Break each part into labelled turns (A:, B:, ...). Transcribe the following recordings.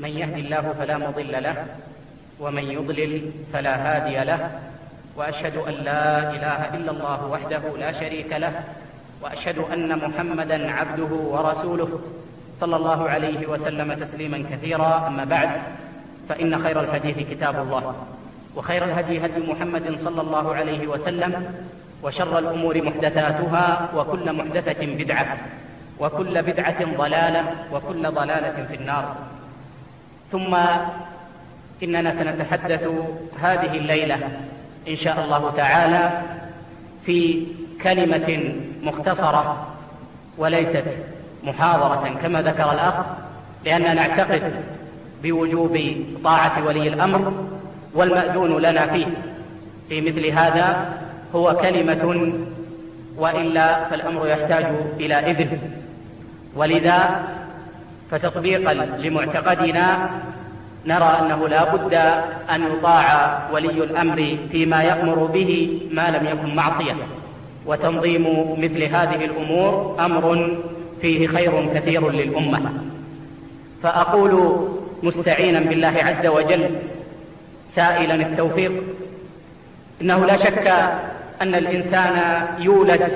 A: من يهد الله فلا مضل له ومن يضلل فلا هادي له، وأشهد أن لا إله إلا الله وحده لا شريك له، وأشهد أن محمدا عبده ورسوله صلى الله عليه وسلم تسليما كثيرا. أما بعد، فإن خير الحديث كتاب الله، وخير الهدي هدي محمد صلى الله عليه وسلم، وشر الأمور محدثاتها، وكل محدثة بدعة، وكل بدعة ضلالة، وكل ضلالة في النار. ثم إننا سنتحدث هذه الليلة إن شاء الله تعالى في كلمة مختصرة وليست محاضرة كما ذكر الأخ، لأننا نعتقد بوجوب طاعة ولي الأمر والمأذون لنا فيه. في مثل هذا هو كلمة، وإلا فالأمر يحتاج إلى إذن، ولذا فتطبيقا لمعتقدنا نرى أنه لا بد أن يطاع ولي الأمر فيما يأمر به ما لم يكن معصية، وتنظيم مثل هذه الأمور أمر فيه خير كثير للأمة. فأقول مستعينا بالله عز وجل سائلا التوفيق، إنه لا شك أن الإنسان يولد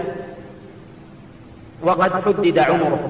A: وقد حدد عمره،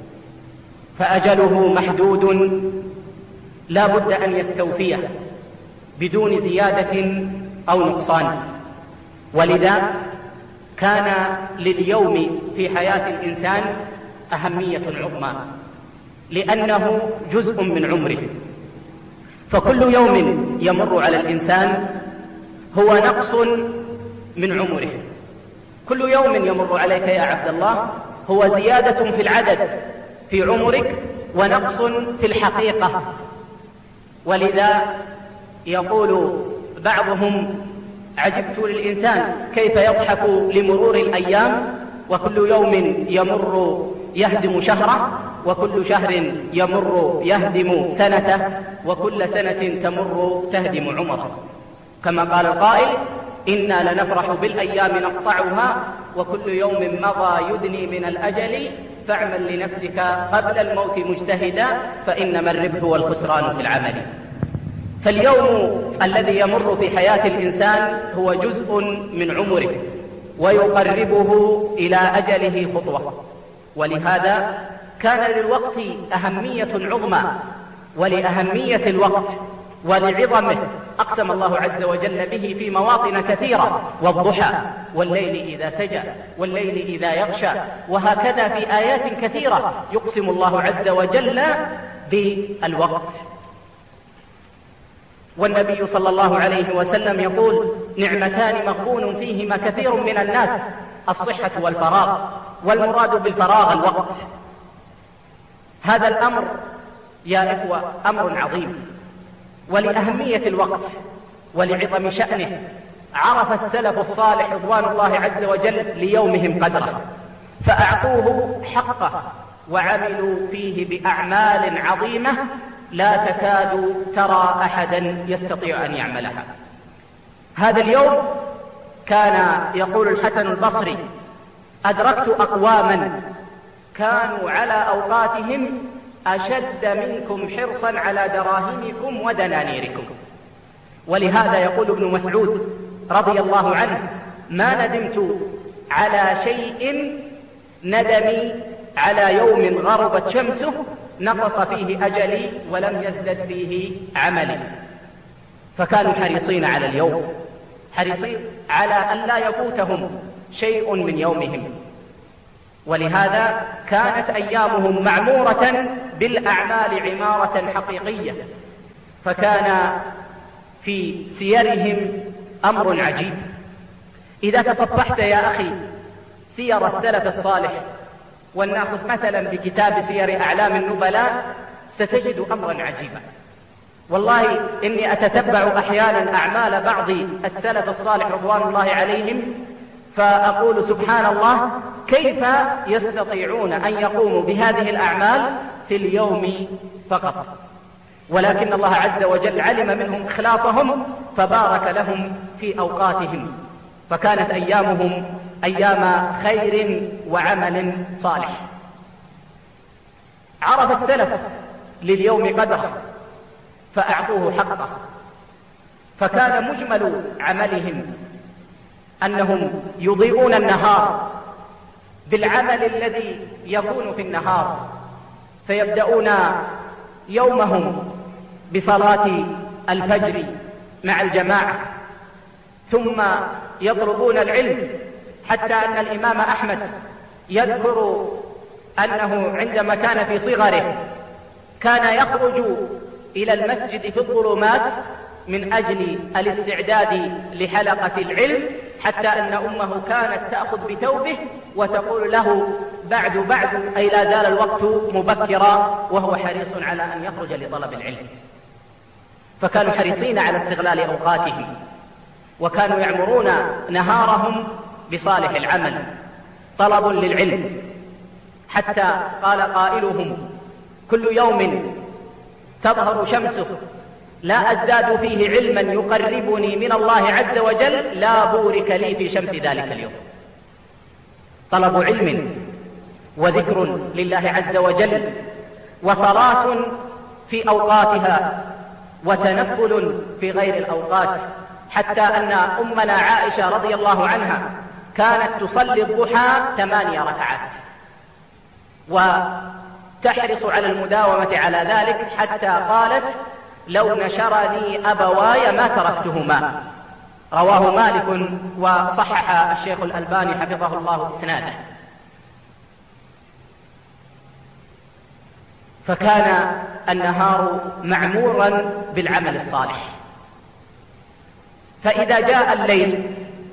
A: فأجله محدود لا بد أن يستوفيه بدون زيادة أو نقصان. ولذا كان لليوم في حياة الإنسان أهمية عظمى، لأنه جزء من عمره، فكل يوم يمر على الإنسان هو نقص من عمره. كل يوم يمر عليك يا عبد الله هو زيادة في العدد في عمرك ونقص في الحقيقة. ولذا يقول بعضهم: عجبت للإنسان كيف يضحك لمرور الأيام، وكل يوم يمر يهدم شهره، وكل شهر يمر يهدم سنته، وكل سنة تمر تهدم عمره. كما قال القائل: إنا لنفرح بالأيام نقطعها، وكل يوم مضى يدني من الأجل، فاعمل لنفسك قبل الموت مجتهدا، فإنما الربح والخسران في العمل. فاليوم الذي يمر في حياة الإنسان هو جزء من عمره، ويقربه إلى أجله خطوة. ولهذا كان للوقت أهمية عظمى، ولأهمية الوقت ولعظمه أقسم الله عز وجل به في مواطن كثيرة: والضحى والليل إذا سجى والليل إذا يغشى. وهكذا في آيات كثيرة يقسم الله عز وجل بالوقت. والنبي صلى الله عليه وسلم يقول: نعمتان مغبون فيهما كثير من الناس، الصحة والفراغ. والمراد بالفراغ الوقت. هذا الأمر يا إخوة أمر عظيم، ولأهمية الوقت ولعظم شأنه عرف السلف الصالح رضوان الله عز وجل ليومهم قدره، فأعطوه حقه وعملوا فيه بأعمال عظيمة لا تكاد ترى أحدا يستطيع أن يعملها. هذا اليوم كان يقول الحسن البصري: أدركت أقواما كانوا على أوقاتهم أشد منكم حرصا على دراهمكم ودنانيركم. ولهذا يقول ابن مسعود رضي الله عنه: ما ندمت على شيء ندمي على يوم غربت شمسه نقص فيه أجلي ولم يزدد فيه عملي. فكانوا حريصين على اليوم، حريصين على أن لا يفوتهم شيء من يومهم. ولهذا كانت أيامهم معمورة بالأعمال عمارة حقيقية. فكان في سيرهم أمر عجيب. إذا تصفحت يا أخي سير السلف الصالح، ولنأخذ مثلا بكتاب سير أعلام النبلاء، ستجد أمرا عجيبا. والله إني أتتبع أحيانا أعمال بعض السلف الصالح رضوان الله عليهم، فأقول سبحان الله، كيف يستطيعون أن يقوموا بهذه الأعمال في اليوم فقط؟ ولكن الله عز وجل علم منهم إخلاصهم فبارك لهم في أوقاتهم، فكانت أيامهم أيام خير وعمل صالح. عرف السلف لليوم قدره، فأعطوه حقه. فكان مجمل عملهم أنهم يضيئون النهار بالعمل الذي يكون في النهار، فيبدأون يومهم بصلاة الفجر مع الجماعة، ثم يطلبون العلم، حتى أن الإمام أحمد يذكر أنه عندما كان في صغره كان يخرج إلى المسجد في الظلمات من أجل الاستعداد لحلقة العلم، حتى أن أمه كانت تأخذ بثوبه وتقول له بعد أي لا زال الوقت مبكرا، وهو حريص على أن يخرج لطلب العلم. فكانوا حريصين على استغلال أوقاتهم، وكانوا يعمرون نهارهم بصالح العمل، طلب للعلم، حتى قال قائلهم: كل يوم تظهر شمسه لا أزداد فيه علما يقربني من الله عز وجل لا بورك لي في شمس ذلك اليوم. طلب علم وذكر لله عز وجل وصلاة في أوقاتها وتنفل في غير الأوقات، حتى أن أمنا عائشة رضي الله عنها كانت تصلي الضحى 8 ركعات، وتحرص على المداومة على ذلك، حتى قالت: لو نشرني أبواي ما تركتهما. رواه مالك وصحح الشيخ الألباني حفظه الله إسناده. فكان النهار معمورا بالعمل الصالح. فإذا جاء الليل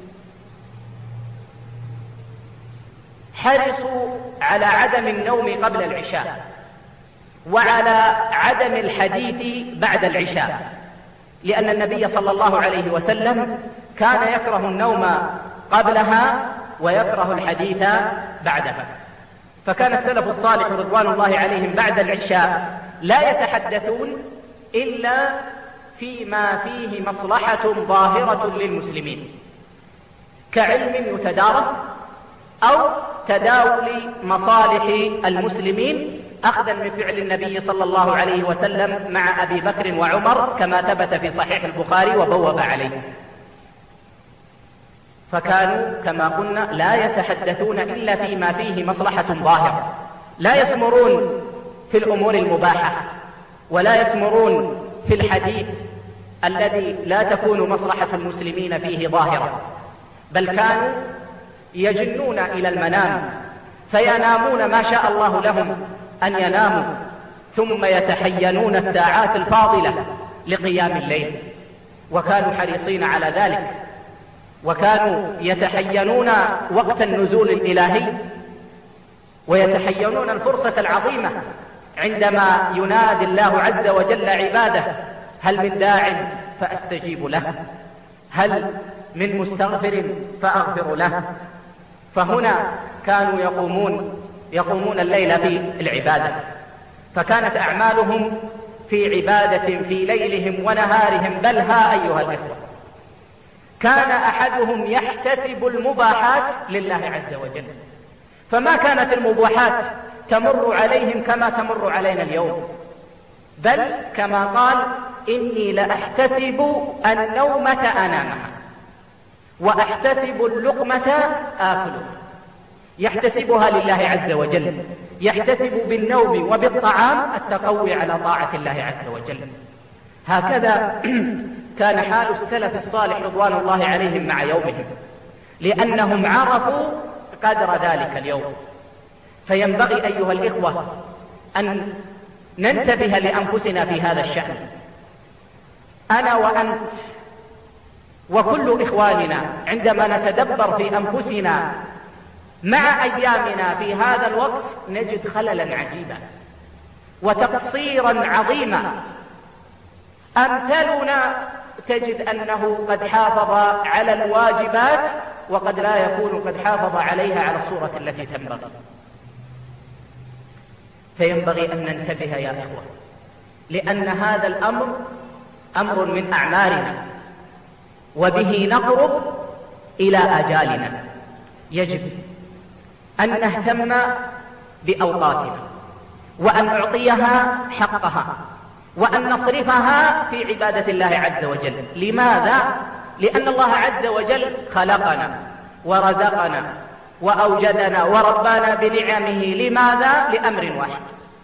A: حرصوا على عدم النوم قبل العشاء، وعلى عدم الحديث بعد العشاء، لأن النبي صلى الله عليه وسلم كان يكره النوم قبلها ويكره الحديث بعدها. فكان السلف الصالح رضوان الله عليهم بعد العشاء لا يتحدثون إلا فيما فيه مصلحة ظاهرة للمسلمين، كعلم يتدارس أو تداول مصالح المسلمين، أخذا من فعل النبي صلى الله عليه وسلم مع أبي بكر وعمر كما ثبت في صحيح البخاري وبوب عليه. فكانوا كما قلنا لا يتحدثون إلا فيما فيه مصلحة ظاهرة، لا يسمرون في الأمور المباحة، ولا يسمرون في الحديث الذي لا تكون مصلحة المسلمين فيه ظاهرة، بل كانوا يجنون إلى المنام فينامون ما شاء الله لهم أن يناموا، ثم يتحينون الساعات الفاضلة لقيام الليل، وكانوا حريصين على ذلك، وكانوا يتحينون وقت النزول الإلهي، ويتحينون الفرصة العظيمة عندما ينادي الله عز وجل عباده: هل من داع فأستجيب له، هل من مستغفر فأغفر له. فهنا كانوا يقومون الليل في العبادة، فكانت أعمالهم في عبادة في ليلهم ونهارهم. بل ها أيها الإخوة، كان أحدهم يحتسب المباحات لله عز وجل، فما كانت المباحات تمر عليهم كما تمر علينا اليوم، بل كما قال: إني لأحتسب النومة أنامها وأحتسب اللقمة آكلها. يحتسبها لله عز وجل، يحتسب بالنوم وبالطعام التقوي على طاعة الله عز وجل. هكذا كان حال السلف الصالح رضوان الله عليهم مع يومهم، لأنهم عرفوا قدر ذلك اليوم. فينبغي أيها الإخوة أن ننتبه لأنفسنا في هذا الشأن، أنا وأنت وكل إخواننا، عندما نتدبر في أنفسنا مع أيامنا في هذا الوقت نجد خللا عجيبا وتقصيرا عظيما. أمثلنا تجد أنه قد حافظ على الواجبات وقد لا يكون قد حافظ عليها على الصورة التي تنبغي. فينبغي أن ننتبه يا إخوة، لأن هذا الأمر أمر من أعمارنا، وبه نقرب إلى آجالنا. يجب أن نهتم بأوقاتنا وأن نعطيها حقها، وأن نصرفها في عبادة الله عز وجل. لماذا؟ لأن الله عز وجل خلقنا ورزقنا وأوجدنا وربانا بنعمه. لماذا؟ لأمر واحد: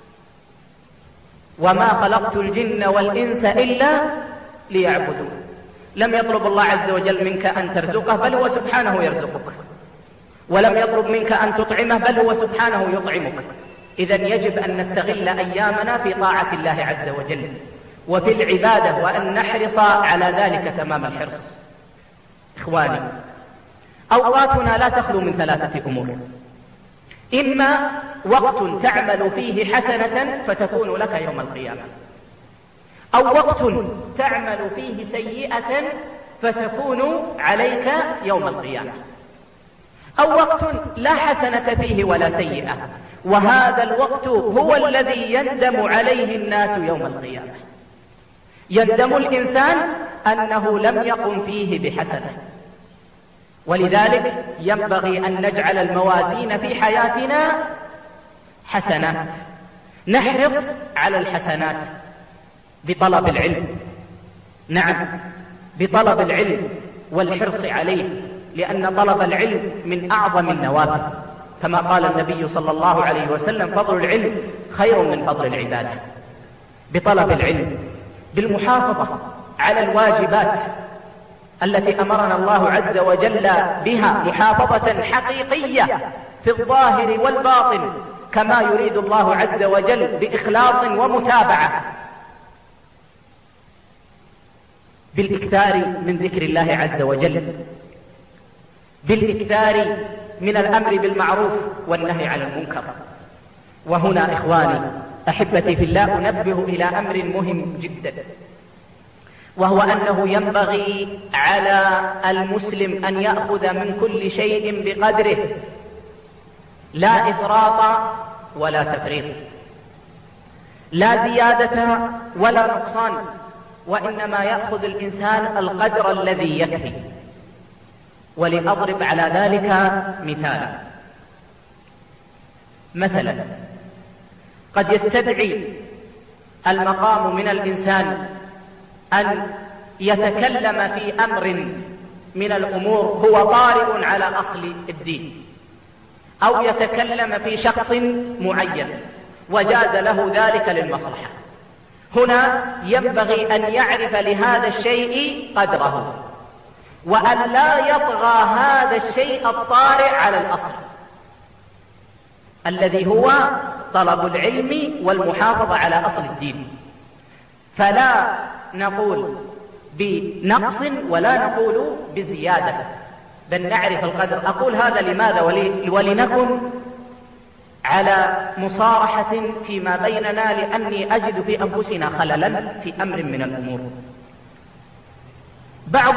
A: وما خلقت الجن والإنس إلا ليعبدون. لم يطلب الله عز وجل منك أن ترزقه، بل هو سبحانه يرزقك. ولم يطلب منك أن تطعمه، بل هو سبحانه يطعمك. إذن يجب أن نستغل أيامنا في طاعة الله عز وجل وفي العبادة، وأن نحرص على ذلك تمام الحرص. إخواني، أوقاتنا لا تخلو من ثلاثة أمور: إما وقت تعمل فيه حسنة فتكون لك يوم القيامة، أو وقت تعمل فيه سيئة فتكون عليك يوم القيامة، أو وقت لا حسنة فيه ولا سيئة، وهذا الوقت هو الذي يندم عليه الناس يوم القيامة. يندم الإنسان أنه لم يقم فيه بحسنة. ولذلك ينبغي أن نجعل الموازين في حياتنا حسنات، نحرص على الحسنات بطلب العلم. نعم، بطلب العلم والحرص عليه، لأن طلب العلم من أعظم النوافل، كما قال النبي صلى الله عليه وسلم: فضل العلم خير من فضل العبادة. بطلب العلم، بالمحافظة على الواجبات التي أمرنا الله عز وجل بها محافظة حقيقية في الظاهر والباطن، كما يريد الله عز وجل، بإخلاص ومتابعة، بالإكثار من ذكر الله عز وجل، بالإكثار من الأمر بالمعروف والنهي عن المنكر. وهنا إخواني أحبتي في الله أنبه إلى أمر مهم جدا، وهو أنه ينبغي على المسلم أن يأخذ من كل شيء بقدره، لا إفراط ولا تفريط، لا زيادة ولا نقصان، وإنما يأخذ الإنسان القدر الذي يكفي. ولأضرب على ذلك مثلا قد يستدعي المقام من الإنسان أن يتكلم في أمر من الأمور هو طارئ على أصل الدين، أو يتكلم في شخص معين وجاز له ذلك للمصلحة. هنا ينبغي أن يعرف لهذا الشيء قدره، وأن لا يطغى هذا الشيء الطارئ على الأصل الذي هو طلب العلم والمحافظة على أصل الدين. فلا نقول بنقص ولا نقول بزيادة، بل نعرف القدر. أقول هذا لماذا؟ ولنكن على مصارحة فيما بيننا، لأني أجد في أنفسنا خللا في أمر من الأمور. بعض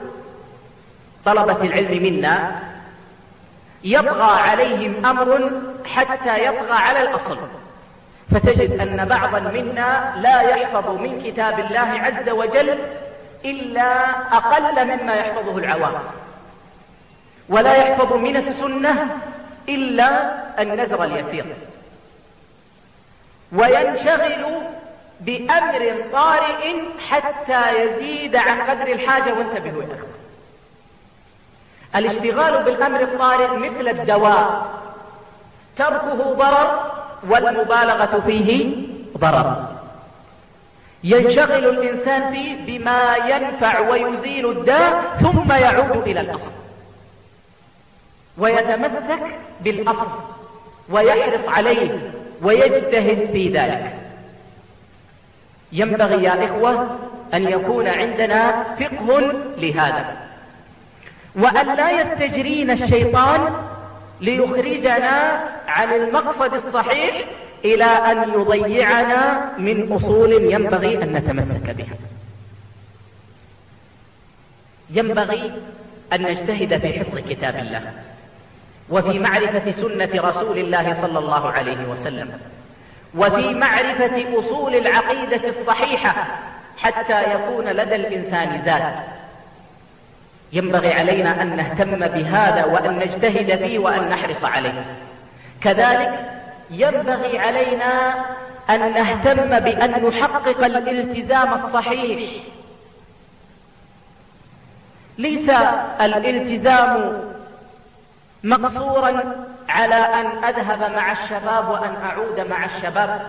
A: طلبة العلم منا يطغى عليهم أمر حتى يطغى على الأصل، فتجد أن بعضا منا لا يحفظ من كتاب الله عز وجل إلا أقل مما يحفظه العوام، ولا يحفظ من السنة إلا النزر اليسير، وينشغل بأمر طارئ حتى يزيد عن قدر الحاجة. وانتبهوا يا أخوة، الاشتغال بالأمر الطارئ مثل الدواء، تركه ضرر والمبالغة فيه ضرر. ينشغل الإنسان فيه بما ينفع ويزيل الداء ثم يعود إلى الأصل، ويتمسك بالأصل ويحرص عليه ويجتهد في ذلك. ينبغي يا إخوة أن يكون عندنا فقه لهذا، وأن لا يستجرينا الشيطان ليخرجنا عن المقصد الصحيح إلى أن يضيعنا من أصول ينبغي أن نتمسك بها. ينبغي أن نجتهد في حفظ كتاب الله وفي معرفة سنة رسول الله صلى الله عليه وسلم، وفي معرفة أصول العقيدة الصحيحة حتى يكون لدى الإنسان زاد. ينبغي علينا أن نهتم بهذا وأن نجتهد فيه وأن نحرص عليه. كذلك ينبغي علينا أن نهتم بأن نحقق الالتزام الصحيح. ليس الالتزام مقصورا على أن أذهب مع الشباب وأن أعود مع الشباب،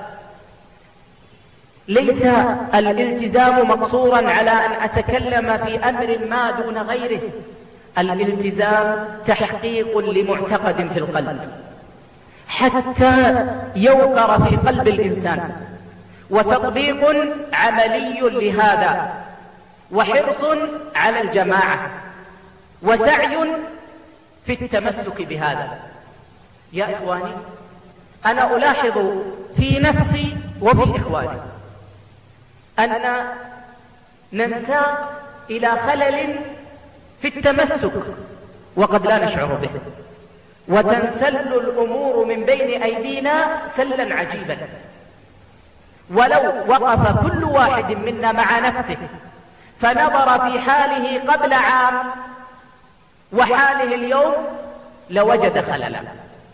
A: ليس الالتزام مقصورا على أن أتكلم في أمر ما دون غيره. الالتزام تحقيق لمعتقد في القلب حتى يوقر في قلب الإنسان، وتطبيق عملي لهذا، وحرص على الجماعة، وسعي في التمسك بهذا. يا إخواني، أنا ألاحظ في نفسي وفي إخواني أن ننساق إلى خلل في التمسك وقد لا نشعر به، وتنسل الأمور من بين أيدينا سلا عجيبا. ولو وقف كل واحد منا مع نفسه فنظر في حاله قبل عام وحاله اليوم لوجد خللا.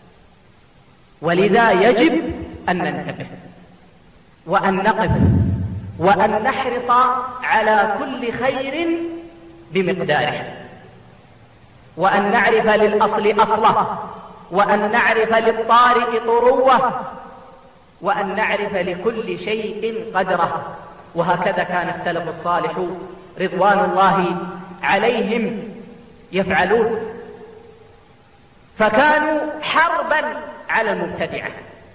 A: ولذا يجب أن ننتبه وأن نقف وأن نحرص على كل خير بمقداره، وأن نعرف للأصل أصله، وأن نعرف للطارئ طروه، وأن نعرف لكل شيء قدره. وهكذا كان السلف الصالح رضوان الله عليهم يفعلون، فكانوا حربا على المبتدعة،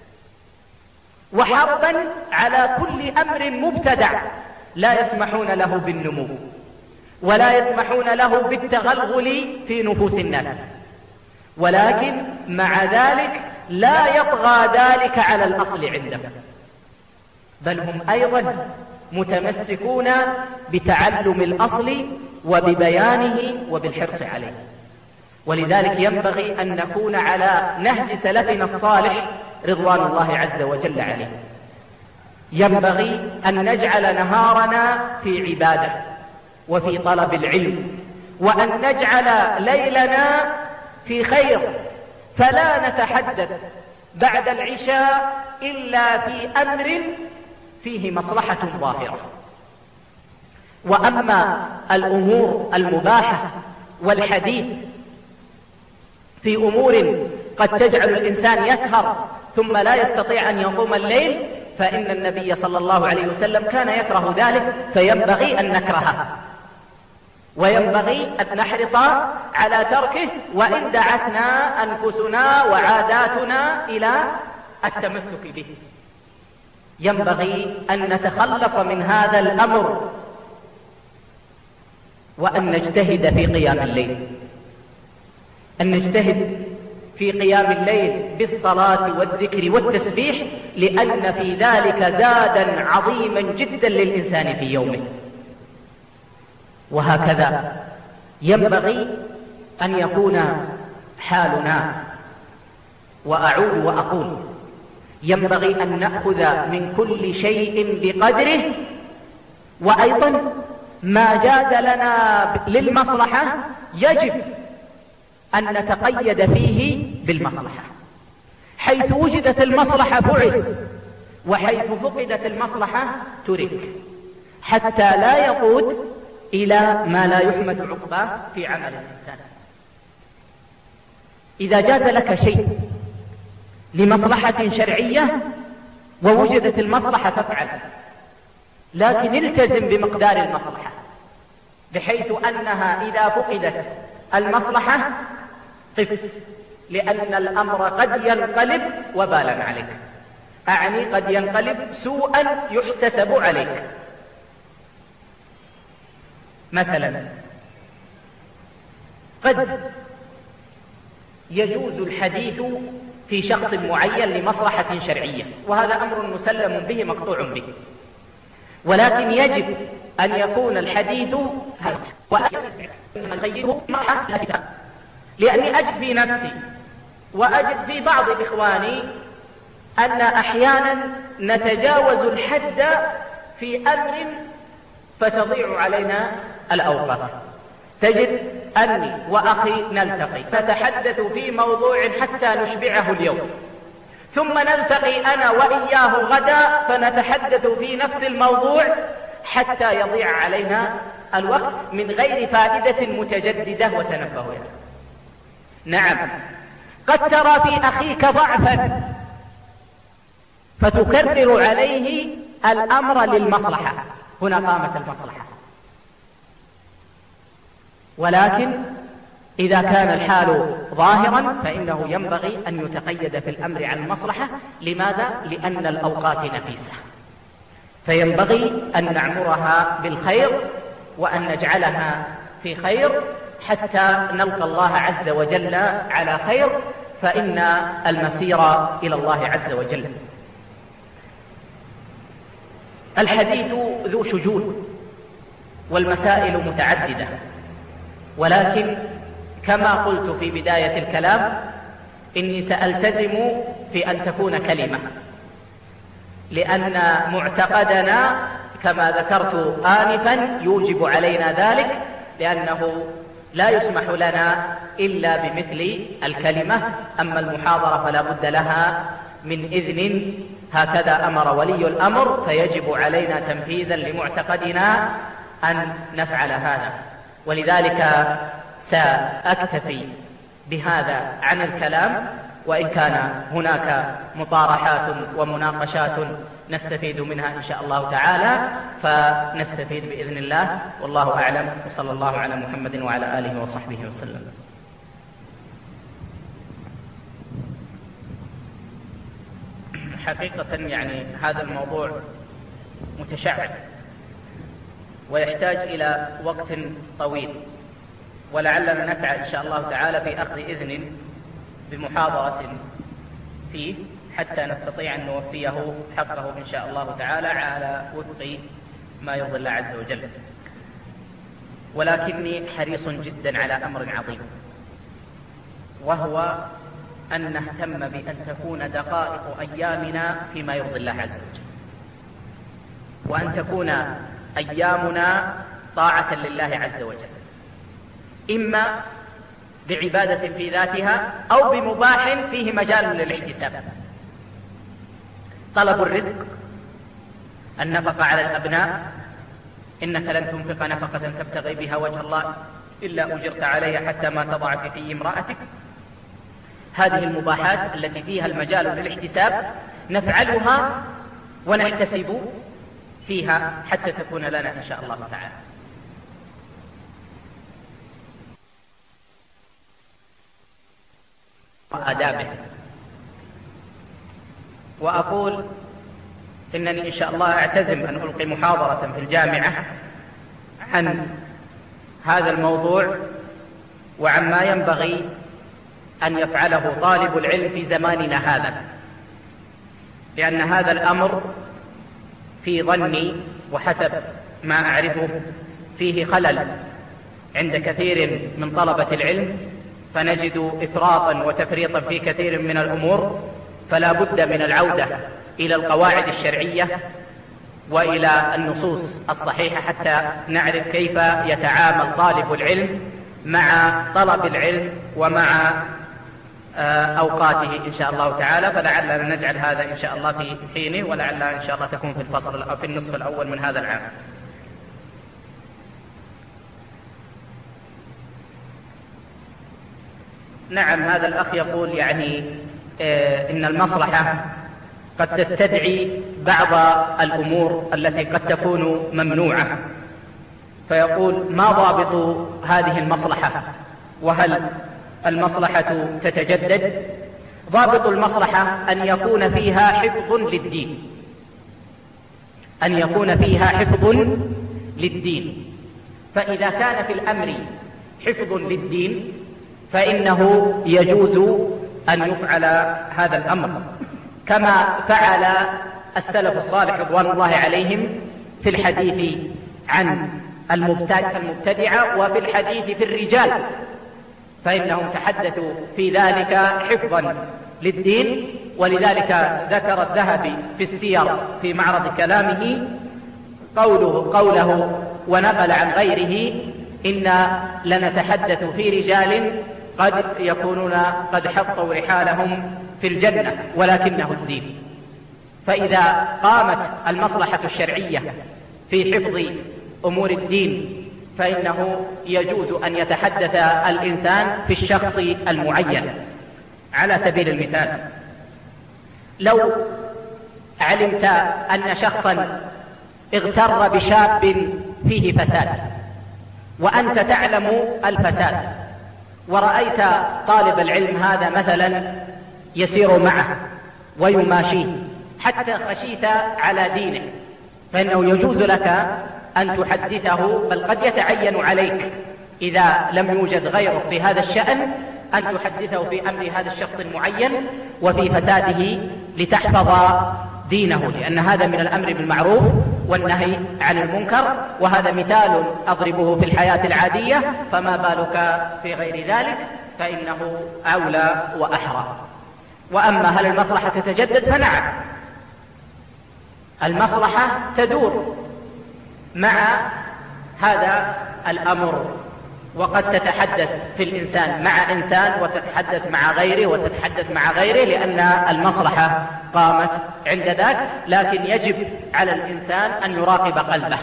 A: وحربا على كل أمر مبتدع لا يسمحون له بالنمو، ولا يسمحون له بالتغلغل في نفوس الناس، ولكن مع ذلك لا يطغى ذلك على الأصل عندهم، بل هم أيضا متمسكون بتعلم الأصل وببيانه وبالحرص عليه. ولذلك ينبغي أن نكون على نهج سلفنا الصالح رضوان الله عز وجل عليه. ينبغي أن نجعل نهارنا في عبادة وفي طلب العلم، وأن نجعل ليلنا في خير، فلا نتحدث بعد العشاء إلا في أمر فيه مصلحة ظاهرة. وأما الأمور المباحة والحديث في أمور قد تجعل الإنسان يسهر ثم لا يستطيع أن يقوم الليل، فإن النبي صلى الله عليه وسلم كان يكره ذلك، فينبغي أن نكرهه، وينبغي أن نحرص على تركه، وإن دعتنا أنفسنا وعاداتنا إلى التمسك به. ينبغي أن نتخلص من هذا الأمر، وأن نجتهد في قيام الليل، أن نجتهد في قيام الليل بالصلاة والذكر والتسبيح، لأن في ذلك زادا عظيما جدا للإنسان في يومه. وهكذا ينبغي أن يكون حالنا. وأعود وأقول: ينبغي أن نأخذ من كل شيء بقدره، وأيضا ما جاز لنا للمصلحة يجب أن نتقيد فيه بالمصلحة. حيث وجدت المصلحة فعل، وحيث فقدت المصلحة ترك، حتى لا يقود إلى ما لا يحمد عقباه في عمل الإنسان. إذا جاز لك شيء لمصلحة شرعية ووجدت المصلحة فافعل، لكن التزم بمقدار المصلحة، بحيث أنها إذا فقدت المصلحة قف، لأن الأمر قد ينقلب وبالا عليك، أعني قد ينقلب سوءا يحتسب عليك. مثلا قد يجوز الحديث في شخص معين لمصلحة شرعية، وهذا أمر مسلم به مقطوع به، ولكن يجب أن يكون الحديث لأني أجد في نفسي وأجد في بعض إخواني أن أحيانا نتجاوز الحد في أمر فتضيع علينا الأوقات. تجد أني وأخي نلتقي نتحدث في موضوع حتى نشبعه اليوم، ثم نلتقي أنا وإياه غدا فنتحدث في نفس الموضوع حتى يضيع علينا الوقت من غير فائدة متجددة وتنبه. نعم، قد ترى في أخيك ضعفا فتكرر عليه الأمر للمصلحة، هنا قامت المصلحة، ولكن إذا كان الحال ظاهرا فإنه ينبغي أن يتقيد في الأمر عن المصلحة. لماذا؟ لأن الأوقات نفيسة، فينبغي أن نعمرها بالخير وأن نجعلها في خير حتى نلقى الله عز وجل على خير، فإن المسير إلى الله عز وجل. الحديث ذو شجون والمسائل متعددة، ولكن كما قلت في بداية الكلام إني سألتزم في أن تكون كلمة، لأن معتقدنا كما ذكرت آنفا يوجب علينا ذلك، لأنه لا يسمح لنا إلا بمثل الكلمة. أما المحاضرة فلا بد لها من إذن، هكذا أمر ولي الأمر، فيجب علينا تنفيذا لمعتقدنا أن نفعل هذا. ولذلك سأكتفي بهذا عن الكلام، وإن كان هناك مطارحات ومناقشات نستفيد منها إن شاء الله تعالى فنستفيد بإذن الله، والله أعلم، وصلى الله على محمد وعلى آله وصحبه وسلم. حقيقة يعني هذا الموضوع متشعب ويحتاج إلى وقت طويل، ولعلنا نسعى إن شاء الله تعالى في أخذ إذن بمحاضرة فيه حتى نستطيع أن نوفيه حقه إن شاء الله تعالى على وفق ما يرضي الله عز وجل. ولكني حريص جدا على أمر عظيم، وهو أن نهتم بأن تكون دقائق أيامنا فيما يرضي الله عز وجل، وأن تكون أيامنا طاعة لله عز وجل، إما بعبادة في ذاتها أو بمباح فيه مجال للاحتساب. طلب الرزق، النفقة على الأبناء، إنك لن تنفق نفقة تبتغي بها وجه الله إلا أجرت عليها حتى ما تضع في في امرأتك. هذه المباحات التي فيها المجال للاحتساب نفعلها ونحتسب فيها حتى تكون لنا إن شاء الله تعالى. وآدابه. وأقول إنني إن شاء الله أعتزم أن ألقي محاضرة في الجامعة عن هذا الموضوع وعما ينبغي أن يفعله طالب العلم في زماننا هذا، لأن هذا الأمر في ظني وحسب ما أعرفه فيه خلل عند كثير من طلبة العلم، فنجد إفراطا وتفريطا في كثير من الأمور، فلا بد من العودة إلى القواعد الشرعية وإلى النصوص الصحيحة حتى نعرف كيف يتعامل طالب العلم مع طلب العلم ومع أوقاته إن شاء الله تعالى. فلعلنا نجعل هذا إن شاء الله في حينه، ولعلها إن شاء الله تكون في الفصل أو في النصف الأول من هذا العام. نعم، هذا الأخ يقول يعني إن المصلحة قد تستدعي بعض الأمور التي قد تكون ممنوعة، فيقول ما ضابط هذه المصلحة، وهل المصلحة تتجدد؟ ضابط المصلحة أن يكون فيها حفظ للدين، أن يكون فيها حفظ للدين. فإذا كان في الأمر حفظ للدين فإنه يجوز أن يفعل هذا الأمر كما فعل السلف الصالح رضوان الله عليهم في الحديث عن المبتدعة وفي الحديث في الرجال، فإنهم تحدثوا في ذلك حفظا للدين. ولذلك ذكر الذهبي في السير في معرض كلامه قوله ونقل عن غيره: إنا لنتحدث في رجال قد يكونون قد حطوا رحالهم في الجنة ولكنه الدين. فإذا قامت المصلحة الشرعية في حفظ أمور الدين فإنه يجوز أن يتحدث الإنسان في الشخص المعين. على سبيل المثال، لو علمت أن شخصا اغتر بشاب فيه فساد وأنت تعلم الفساد، ورأيت طالب العلم هذا مثلا يسير معه ويماشيه حتى خشيت على دينه، فإنه يجوز لك أن تحدثه، بل قد يتعين عليك إذا لم يوجد غيره في هذا الشأن أن تحدثه في أمر هذا الشخص المعين وفي فساده لتحفظ دينه، لأن هذا من الأمر بالمعروف والنهي عن المنكر، وهذا مثال أضربه في الحياة العادية، فما بالك في غير ذلك فإنه أولى وأحرى. وأما هل المصلحة تتجدد؟ فنعم، المصلحة تدور مع هذا الأمر، وقد تتحدث في الإنسان مع إنسان وتتحدث مع غيره وتتحدث مع غيره، لأن المصلحة قامت عند ذاك. لكن يجب على الإنسان أن يراقب قلبه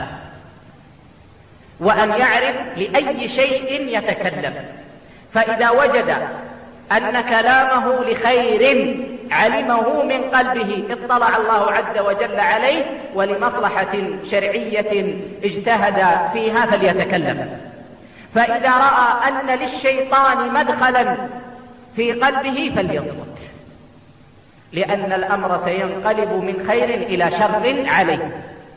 A: وأن يعرف لأي شيء يتكلم، فإذا وجد أن كلامه لخير علمه من قلبه اطلع الله عز وجل عليه، ولمصلحة شرعية اجتهد فيها فليتكلم. فإذا رأى أن للشيطان مدخلا في قلبه فليصمت، لأن الأمر سينقلب من خير إلى شر عليه.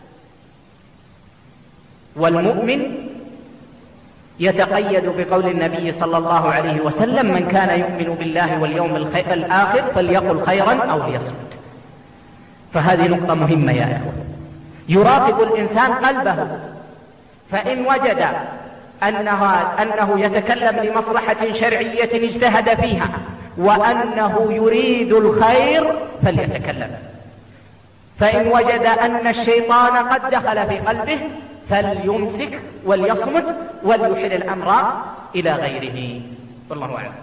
A: والمؤمن يتقيد بقول النبي صلى الله عليه وسلم: من كان يؤمن بالله واليوم الآخر فليقل خيرا أو ليصمت. فهذه نقطة مهمة يا إخوة، يراقب الإنسان قلبه، فإن وجد أنه يتكلم لمصلحة شرعية اجتهد فيها وأنه يريد الخير فليتكلم، فإن وجد أن الشيطان قد دخل في قلبه فليمسك وليصمت وليحل الأمر إلى غيره، والله أعلم.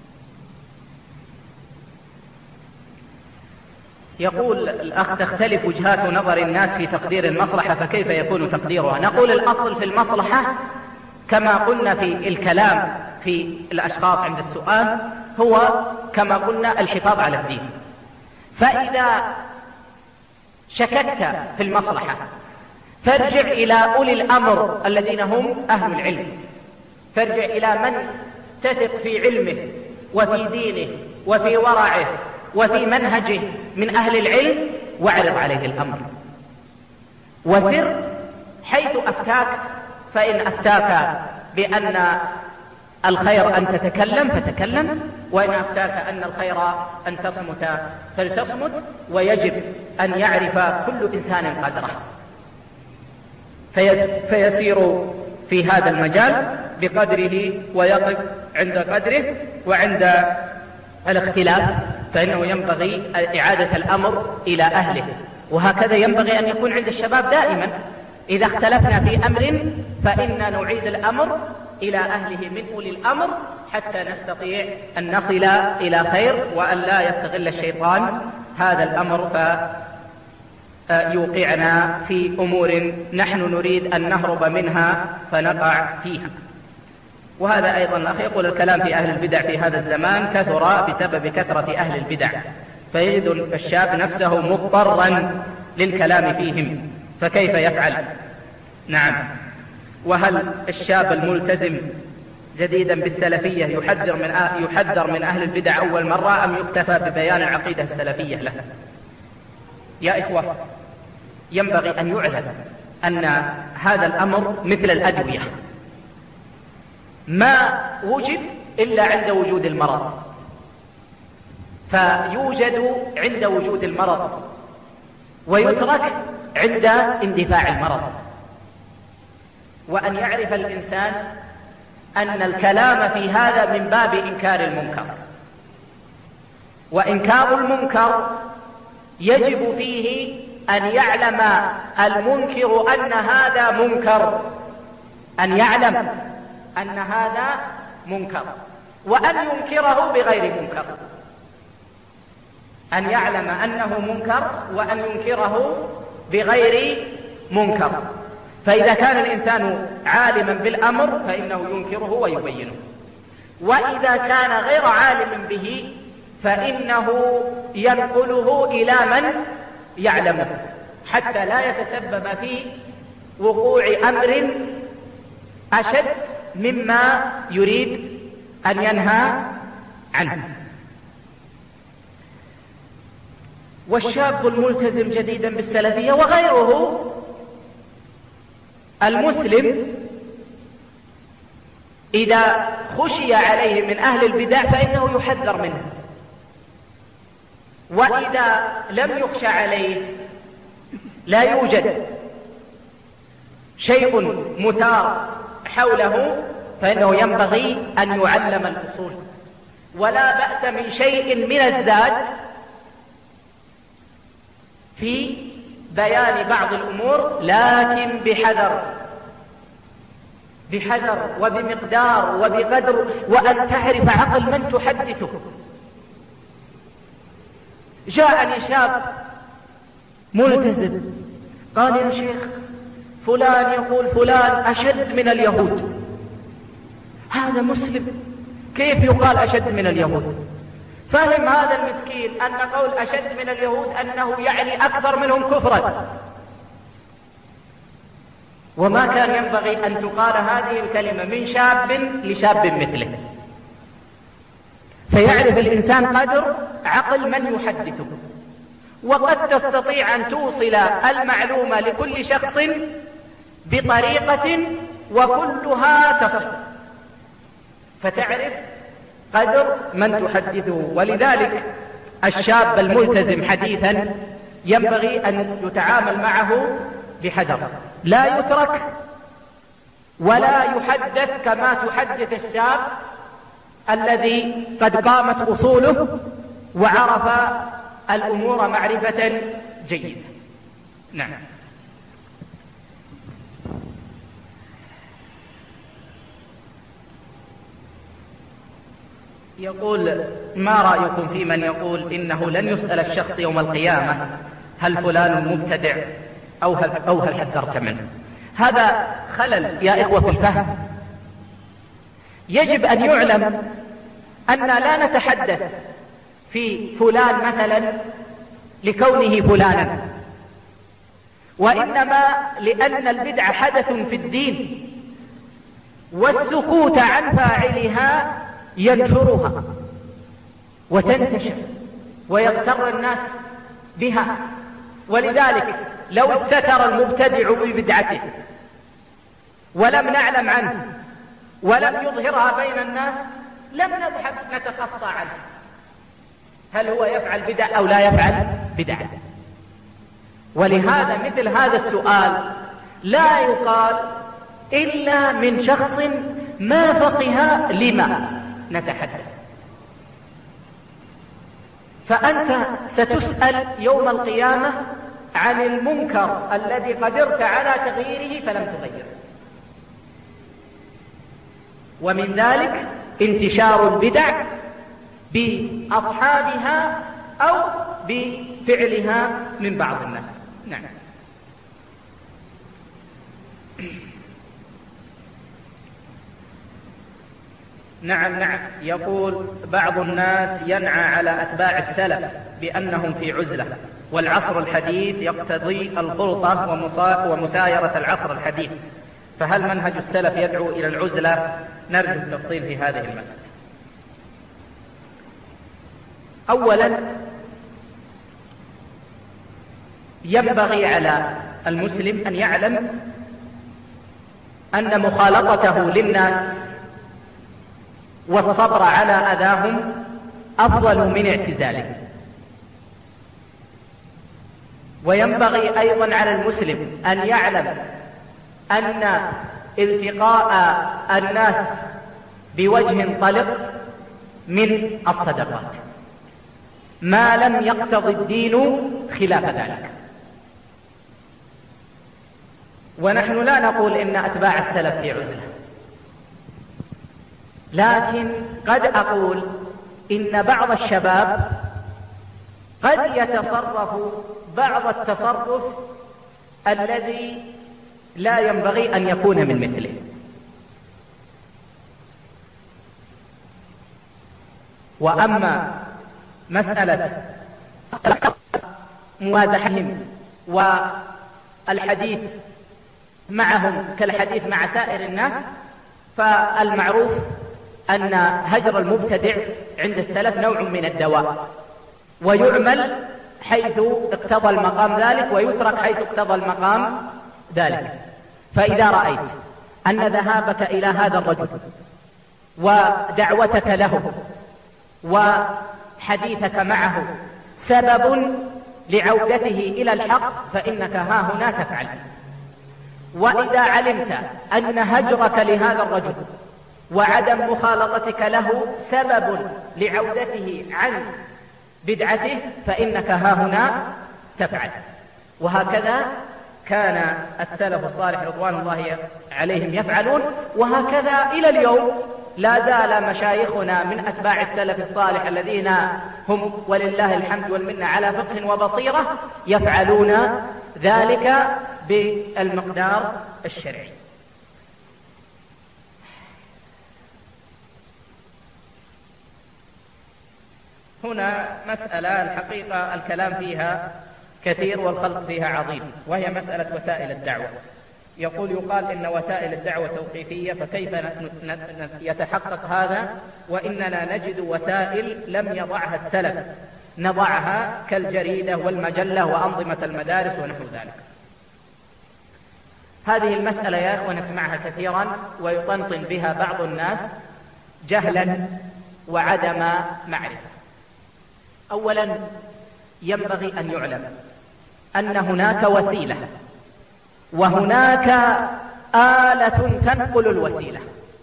A: يقول الأخ: تختلف وجهات نظر الناس في تقدير المصلحة، فكيف يكون تقديرها؟ نقول الأصل في المصلحة كما قلنا في الكلام في الأشخاص عند السؤال هو كما قلنا الحفاظ على الدين. فإذا شككت في المصلحة فارجع إلى أولي الأمر الذين هم أهل العلم، فارجع إلى من تثق في علمه وفي دينه وفي ورعه وفي منهجه من أهل العلم، واعرض عليه الأمر وسر حيث أفتاك. فإن أفتاك بأن الخير أن تتكلم فتكلم، وإن أفتاك أن الخير أن تصمت فلتصمت. ويجب أن يعرف كل إنسان قدره، فيسير في هذا المجال بقدره ويقف عند قدره. وعند الاختلاف فإنه ينبغي إعادة الأمر إلى أهله، وهكذا ينبغي أن يكون عند الشباب دائما. إذا اختلفنا في أمر فإن نعيد الأمر إلى أهله من أولي الأمر حتى نستطيع أن نصل إلى خير، وأن لا يستغل الشيطان هذا الأمر فيوقعنا في أمور نحن نريد أن نهرب منها فنقع فيها. وهذا أيضا الأخ يقول: الكلام في أهل البدع في هذا الزمان كثر بسبب كثرة أهل البدع، فيجد الشاب نفسه مضطرا للكلام فيهم، فكيف يفعل؟ نعم. وهل الشاب الملتزم جديدا بالسلفية يحذر من أهل البدع أول مرة، أم يكتفى ببيان العقيدة السلفية له؟ يا إخوة، ينبغي أن يعلم أن هذا الأمر مثل الأدوية، ما وجد إلا عند وجود المرض، فيوجد عند وجود المرض ويترك عند اندفاع المرض. وأن يعرف الإنسان أن الكلام في هذا من باب إنكار المنكر، وإنكار المنكر يجب فيه أن يعلم المنكر أن هذا منكر، أن يعلم أن هذا منكر، وأن ينكره بغير منكر. أن يعلم أنه منكر وأن ينكره بغير منكر. فإذا كان الإنسان عالما بالأمر فإنه ينكره ويبينه، وإذا كان غير عالم به فإنه ينقله إلى من يعلمه حتى لا يتسبب في وقوع أمر أشد مما يريد أن ينهى عنه. والشاب الملتزم جديدا بالسلفية وغيره المسلم إذا خشي عليه من أهل البدع فإنه يحذر منه، وإذا لم يخشى عليه لا يوجد شيء مثار حوله فإنه ينبغي أن يعلم الأصول. ولا بأس من شيء من الزاد في بيان بعض الأمور، لكن بحذر وبمقدار وبقدر، وأن تعرف عقل من تحدثه. جاءني شاب ملتزم قال: يا شيخ فلان يقول فلان أشد من اليهود. هذا مسلم، كيف يقال أشد من اليهود؟ فهم هذا المسكين أن قول أشد من اليهود أنه يعني أكثر منهم كفرا، وما كان ينبغي أن تقال هذه الكلمة من شاب لشاب مثله. فيعرف الإنسان قدر عقل من يحدثه، وقد تستطيع أن توصل المعلومة لكل شخص بطريقة وكلها تصل، فتعرف قدر من تحدثه. ولذلك الشاب الملتزم حديثا ينبغي أن يتعامل معه بحذر، لا يترك ولا يحدث كما تحدث الشاب الذي قد قامت أصوله وعرف الأمور معرفة جيدة. نعم. يقول: ما رأيكم في من يقول إنه لن يسأل الشخص يوم القيامة هل فلان مبتدع أو هل حذرت منه؟ هذا خلل يا إخوة في الفهم. يجب أن يعلم أن لا نتحدث في فلان مثلا لكونه فلانا، وإنما لأن البدعة حدث في الدين، والسكوت عن فاعلها ينشرها وتنتشر ويغتر الناس بها. ولذلك لو استتر المبتدع ببدعته ولم نعلم عنه ولم يظهرها بين الناس لم نذهب نتخطى عنه هل هو يفعل بدع أو لا يفعل بدع. ولهذا مثل هذا السؤال لا يقال إلا من شخص ما فقه لما نتحدث. فأنت ستسأل يوم القيامة عن المنكر الذي قدرت على تغييره فلم تغيره، ومن ذلك انتشار البدع بأصحابها أو بفعلها من بعض الناس. نعم. نعم. يقول: بعض الناس ينعى على أتباع السلف بأنهم في عزلة، والعصر الحديث يقتضي الخلطة ومسايرة العصر الحديث، فهل منهج السلف يدعو إلى العزلة؟ نرجو التفصيل في هذه المسألة. أولا ينبغي على المسلم أن يعلم أن مخالطته للناس والصبر على أذاهم أفضل من اعتزالهم. وينبغي أيضا على المسلم أن يعلم أن التقاء الناس بوجه طلق من الصدقات ما لم يقتضي الدين خلاف ذلك. ونحن لا نقول إن أتباع السلف في عزلة، لكن قد أقول إن بعض الشباب قد يتصرف بعض التصرف الذي لا ينبغي أن يكون من مثله. وأما مسألة موازحهم والحديث معهم كالحديث مع سائر الناس، فالمعروف أن هجر المبتدع عند السلف نوع من الدواء، ويعمل حيث اقتضى المقام ذلك ويترك حيث اقتضى المقام ذلك. فإذا رأيت أن ذهابك إلى هذا الرجل ودعوتك له وحديثك معه سبب لعودته إلى الحق فإنك ها هنا تفعل. وإذا علمت أن هجرك لهذا الرجل وعدم مخالطتك له سبب لعودته عن بدعته فإنك ها هنا تفعل. وهكذا كان السلف الصالح رضوان الله عليهم يفعلون، وهكذا إلى اليوم لا زال مشايخنا من أتباع السلف الصالح الذين هم ولله الحمد والمنة على فقه وبصيرة يفعلون ذلك بالمقدار الشرعي. هنا مسألة الحقيقة الكلام فيها كثير والخلق فيها عظيم، وهي مسألة وسائل الدعوة. يقال إن وسائل الدعوة توقيفية، فكيف يتحقق هذا وإننا نجد وسائل لم يضعها السلف نضعها كالجريدة والمجلة وأنظمة المدارس ونحو ذلك. هذه المسألة يا أخوة نسمعها كثيرا ويطنطن بها بعض الناس جهلا وعدم معرفة. أولا ينبغي أن يعلم أن هناك وسيلة وهناك آلة تنقل الوسيلة.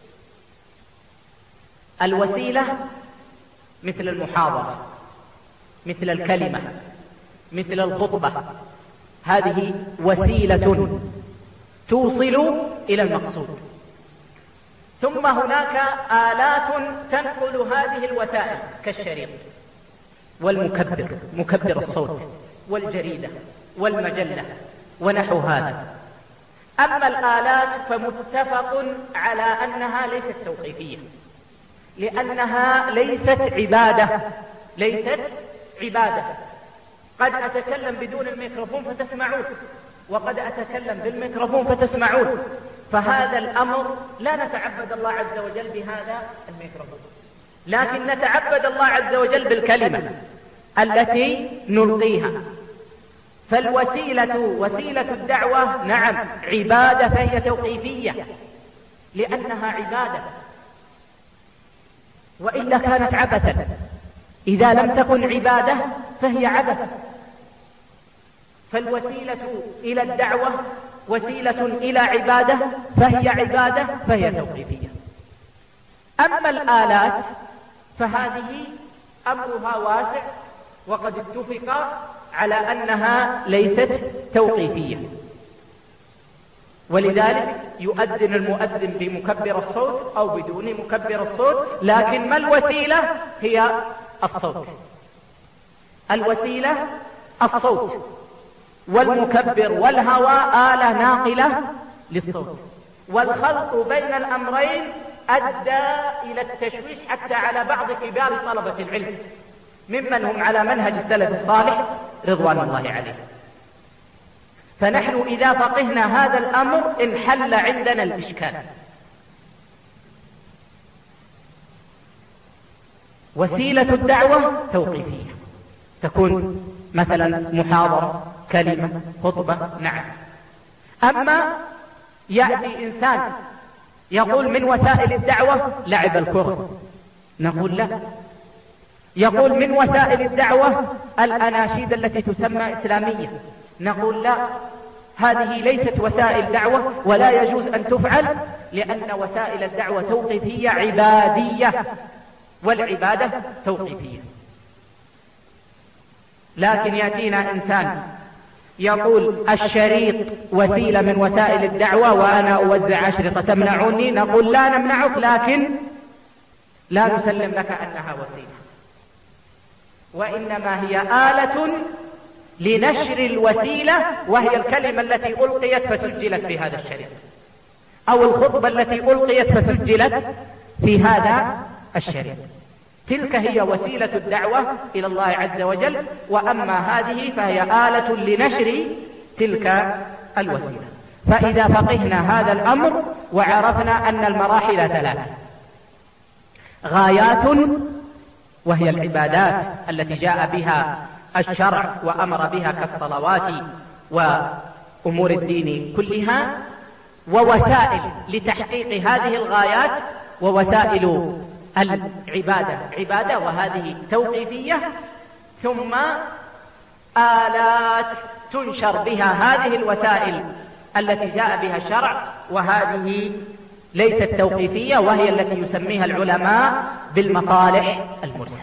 A: الوسيلة مثل المحاضرة، مثل الكلمة، مثل الخطبة، هذه وسيلة توصل إلى المقصود. ثم هناك آلات تنقل هذه الوسائل كالشريط والمكبر، مكبر الصوت، والجريدة والمجلة ونحو هذا. أما الآلات فمتفق على أنها ليست توقيفية، لأنها ليست عبادة. قد أتكلم بدون الميكروفون فتسمعون، وقد أتكلم بالميكروفون فتسمعون، فهذا الأمر لا نتعبد الله عز وجل بهذا الميكروفون، لكن نتعبد الله عز وجل بالكلمة التي نلقيها. فالوسيلة وسيلة الدعوة نعم عبادة، فهي توقيفية لأنها عبادة، وإلا كانت عبثا. إذا لم تكن عبادة فهي عبث. فالوسيلة إلى الدعوة وسيلة إلى عبادة فهي عبادة، فهي توقيفية. أما الآلات فهذه أمرها واسع، وقد اتفق على أنها ليست توقيفية. ولذلك يؤذن المؤذن بمكبر الصوت أو بدون مكبر الصوت، لكن ما الوسيلة؟ هي الصوت. الوسيلة الصوت، والمكبر والهواء آلة ناقلة للصوت. والخلط بين الأمرين أدى إلى التشويش حتى على بعض كبار طلبة العلم ممن هم على منهج السلف الصالح رضوان الله عليه. فنحن إذا فقهنا هذا الأمر انحل عندنا الإشكال. وسيلة الدعوة توقيفية، تكون مثلا محاضرة، كلمة، خطبة، نعم. أما يأتي إنسان يقول من وسائل الدعوة لعب الكرة، نقول لا. يقول من وسائل الدعوة الأناشيد التي تسمى إسلامية، نقول لا، هذه ليست وسائل دعوة ولا يجوز أن تفعل، لأن وسائل الدعوة توقيفية عبادية، والعبادة توقيفية. لكن يأتينا إنسان يقول الشريط وسيلة من وسائل الدعوة وأنا أوزع أشرطة تمنعني، نقول لا نمنعك، لكن لا نسلم لك أنها وسيلة. وإنما هي آلة لنشر الوسيلة، وهي الكلمة التي ألقيت فسجلت في هذا الشريط، أو الخطبة التي ألقيت فسجلت في هذا الشريط. تلك هي وسيلة الدعوة إلى الله عز وجل، وأما هذه فهي آلة لنشر تلك الوسيلة. فإذا فقهنا هذا الأمر وعرفنا أن المراحل ثلاثة: غايات وهي العبادات التي جاء بها الشرع وأمر بها كالصلوات وأمور الدين كلها، ووسائل لتحقيق هذه الغايات، ووسائل عبادة وهذه توقيفية، ثم آلات تنشر بها هذه الوسائل التي جاء بها الشرع، وهذه ليست توقيفية، وهي التي يسميها العلماء بالمصالح المرسلة.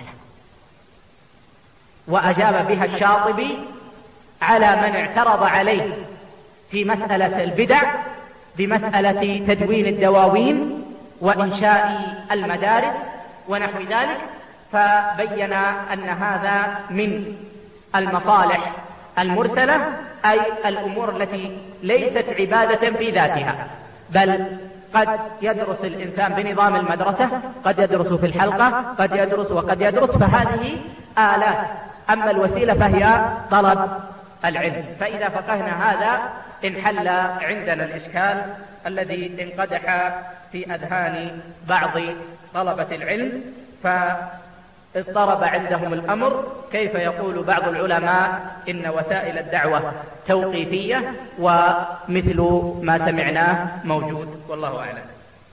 A: وأجاب بها الشاطبي على من اعترض عليه في مسألة البدع بمسألة تدوين الدواوين وإنشاء المدارس ونحو ذلك، فبين أن هذا من المصالح المرسلة، أي الأمور التي ليست عبادة في ذاتها، بل قد يدرس الإنسان بنظام المدرسة، قد يدرس في الحلقة، قد يدرس وقد يدرس، فهذه آلات. أما الوسيلة فهي طلب العلم. فإذا فقهنا هذا انحل عندنا الإشكال الذي انقدح في أذهان بعض طلبة العلم، فاضطرب عندهم الأمر: كيف يقول بعض العلماء إن وسائل الدعوة توقيفية ومثل ما سمعناه موجود؟ والله أعلم.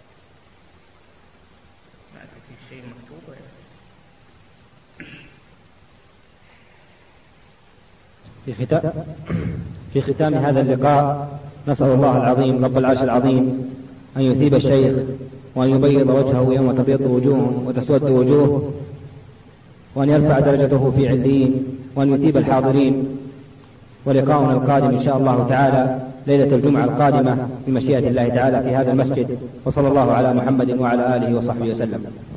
B: في ختام هذا اللقاء نسأل الله العظيم رب العرش العظيم أن يثيب الشيخ وأن يبيض وجهه يوم تبيض وجوه وتسود وجوه، وأن يرفع درجته في عليين، وأن يثيب الحاضرين. ولقاؤنا القادم إن شاء الله تعالى ليلة الجمعة القادمة بمشيئة الله تعالى في هذا المسجد. وصلى الله على محمد وعلى آله وصحبه وسلم.